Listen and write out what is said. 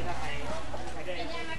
ถ้าใครได้